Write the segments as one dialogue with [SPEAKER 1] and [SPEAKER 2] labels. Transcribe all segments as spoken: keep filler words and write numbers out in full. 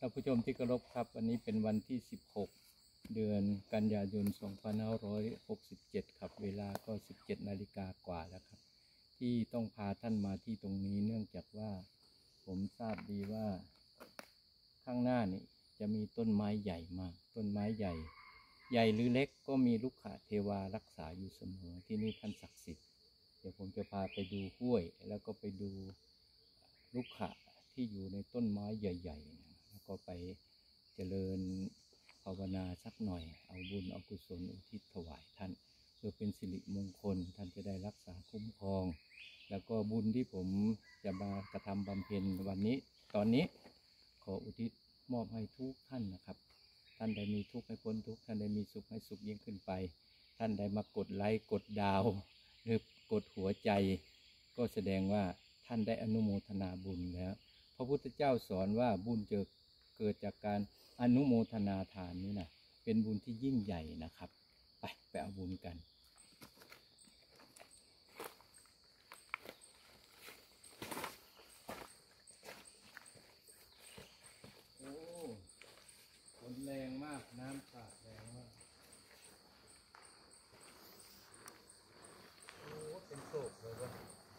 [SPEAKER 1] ท่านผู้ชมที่เคารพครับวันนี้เป็นวันที่สิบหกเดือนกันยายนสองพันห้าร้อยหกสิบเจ็ดครับเวลาก็สิบเจ็ดนาฬิกากว่าแล้วครับที่ต้องพาท่านมาที่ตรงนี้เนื่องจากว่าผมทราบดีว่าข้างหน้านี่จะมีต้นไม้ใหญ่มากต้นไม้ใหญ่ใหญ่หรือเล็กก็มีลูกขเทวารักษาอยู่เสมอที่นี่ท่านศักดิ์สิทธิ์เดี๋ยวผมจะพาไปดูห้วยแล้วก็ไปดูลูกขะที่อยู่ในต้นไม้ใหญ่ๆแล้วก็ไปเจริญภาวนาสักหน่อยเอาบุญเอากุศลอุทิศถวายท่านเพื่อเป็นสิริมงคลท่านจะได้รักษาคุ้มครองแล้วก็บุญที่ผมจะมากระทำบำเพ็ญวันนี้ตอนนี้ขออุทิศมอบให้ทุกท่านนะครับท่านได้มีทุกข์ให้พ้นทุกข์ท่านได้มีสุขให้สุขยิ่งขึ้นไปท่านได้มากดไลค์กดดาวหรือกดหัวใจก็แสดงว่าท่านได้อนุโมทนาบุญแล้วพระพุทธเจ้าสอนว่าบุญจะเกิดจากการอนุโมทนาทานนี้นะเป็นบุญที่ยิ่งใหญ่นะครับไปไปเอาบุญกันโอ้ฝนแรงมากน้ำสาดแรงมากโอ้เป็นโศกเลยวะ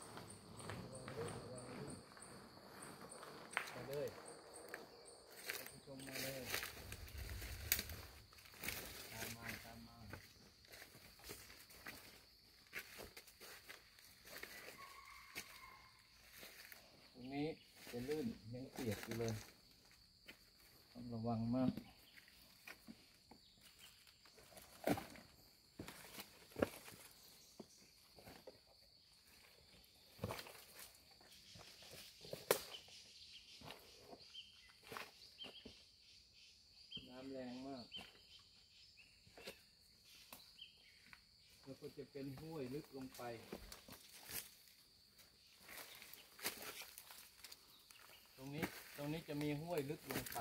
[SPEAKER 1] มาเลยผู้ชมมาเลยตามมาตามมาตรงนี้จะลื่นยังเปียกอยู่เลยต้องระวังมากน้ำแรงมากแล้วก็จะเป็นห้วยลึกลงไปตรงนี้ตรงนี้จะมีห้วยลึกลงไป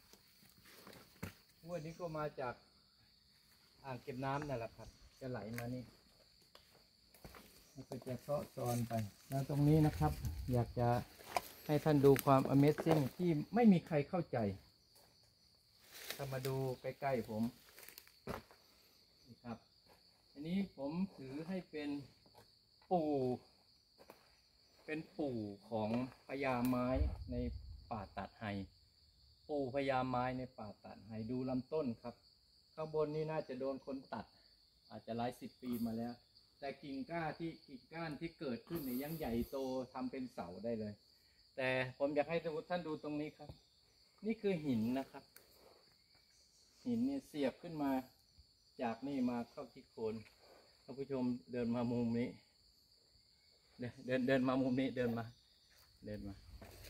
[SPEAKER 1] ห้วยนี้ก็มาจากอ่างเก็บน้ำนั่นแหละครับจะไหลมานี่แล้วก็จะเซาะซอนไปแล้วตรงนี้นะครับอยากจะให้ท่านดูความ Amazing ที่ไม่มีใครเข้าใจถ้ามาดูใกล้ๆผมนี่ครับอันนี้ผมถือให้เป็นปู่เป็นปู่ของพญาไม้ในป่าตัดไฮปู่พญาไม้ในป่าตัดไฮดูลำต้นครับข้างบนนี้น่าจะโดนคนตัดอาจจะหลายสิบปีมาแล้วแต่กิ่งก้านที่กิ่งก้านที่เกิดขึ้นเนี่ยยังใหญ่โตทำเป็นเสาได้เลยแต่ผมอยากให้ท่านดูตรงนี้ครับนี่คือหินนะครับหินเนี่ยเสียบขึ้นมาจากนี่มาเข้าที่โคนท่านผู้ชมเดินมามุมนี้เดินเดินเดินมามุมนี้เดินมาเดินมา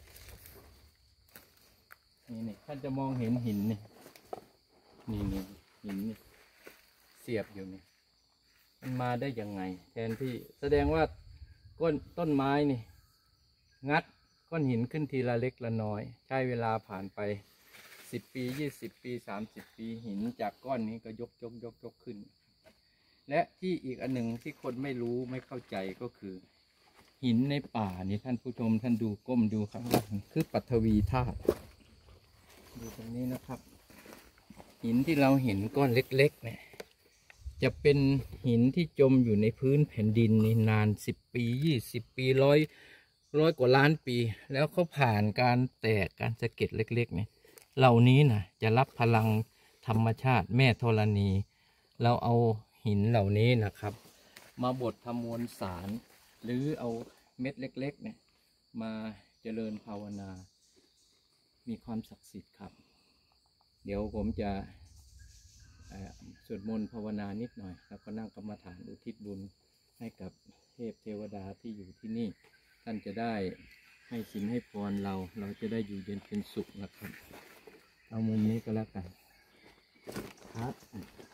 [SPEAKER 1] นี่นี่ท่านจะมองเห็นหินนี่นี่นี่หินนี่เสียบอยู่นี่มันมาได้ยังไงแทนที่แสดงว่าก้นต้นไม้นี่งัดก้อนหินขึ้นทีละเล็กละน้อยใช้เวลาผ่านไปสิบปียี่สิบปีสามสิบปีหินจากก้อนนี้ก็ยกยกยกยกขึ้นและที่อีกอันหนึ่งที่คนไม่รู้ไม่เข้าใจก็คือหินในป่านี่ท่านผู้ชมท่านดูก้มดูข้างล่างคือปัทวีธาตุดูตรงนี้นะครับหินที่เราเห็นก้อนเล็กๆเนี่ยจะเป็นหินที่จมอยู่ในพื้นแผ่นดินนี่นานสิบปียี่สิบปีร้อยร้อยกว่าล้านปีแล้วเขาผ่านการแตกการสะเก็ดเล็กๆเนี่ยเหล่านี้นะจะรับพลังธรรมชาติแม่ธรณีเราเอาหินเหล่านี้นะครับมาบดทำมวลสารหรือเอาเม็ดเล็กๆเนี่ยมาเจริญภาวนามีความศักดิ์สิทธิ์ครับเดี๋ยวผมจะสวดมนต์ภาวนานิดหน่อยแล้วก็นั่งกรรมฐานอุทิศบุญให้กับเทพเทวดาที่อยู่ที่นี่ท่านจะได้ให้สินให้พรเราเราจะได้อยู่เย็นเป็นสุขนะครับเอามุมนี้ก็แล้วกันครับ